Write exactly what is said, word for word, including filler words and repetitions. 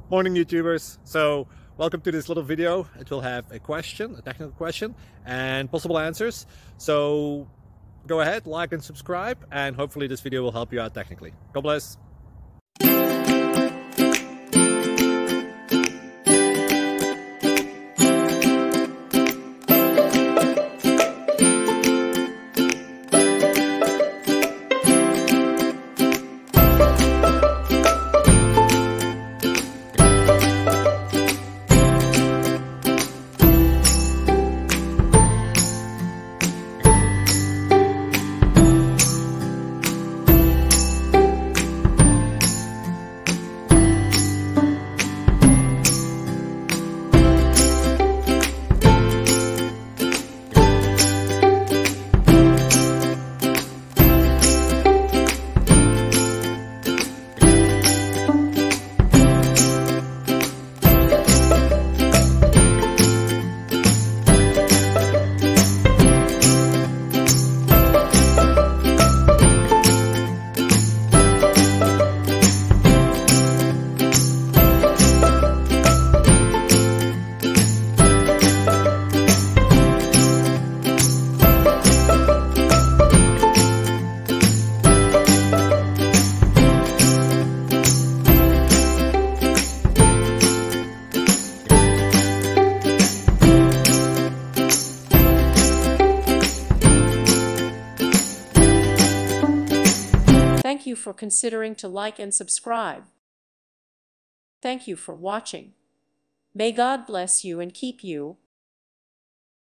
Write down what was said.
Morning YouTubers. So welcome to this little video. It will have a question, a technical question, and possible answers. So go ahead, like and subscribe, and hopefully this video will help you out technically. God bless. Thank you for considering to like and subscribe. Thank you for watching. May God bless you and keep you.